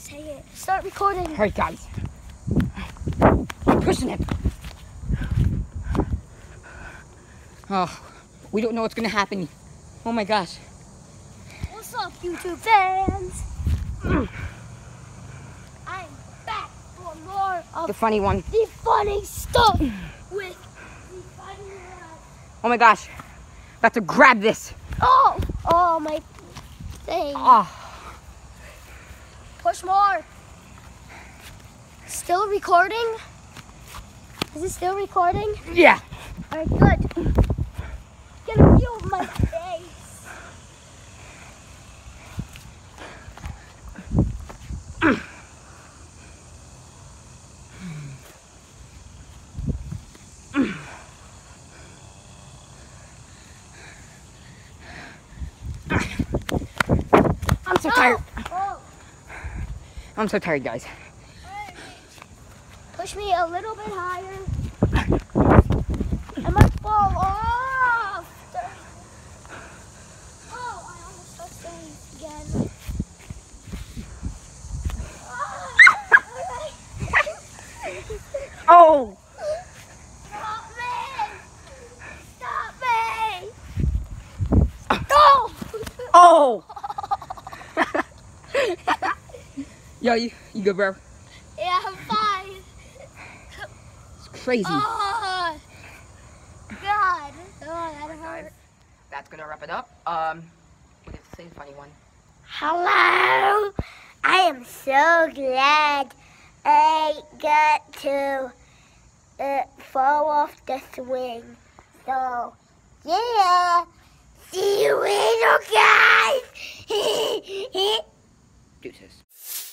say it. Start recording. Alright, guys. Keep pushing it. Oh, we don't know what's gonna happen. Oh my gosh. What's up, YouTube fans? I'm back for more of The funny one. the funny stuff with the funny one. Oh my gosh. About to grab this. Oh, my thing. Oh. Push more. Still recording? Is it still recording? Yeah. Alright, good. Gonna feel my face. I'm so tired. Oh. I'm so tired, guys. Push me a little bit higher. I might fall off. Oh, I almost touched the leaf again. Oh! Stop me! Stop me! No! Oh! Yo, you good, bro? Yeah, I'm fine. It's crazy. Oh, God. Oh, that hurt. That's gonna wrap it up. We have to say the funny one. Hello. I am so glad I got to fall off the swing. So, yeah. See you later, guys. Deuces.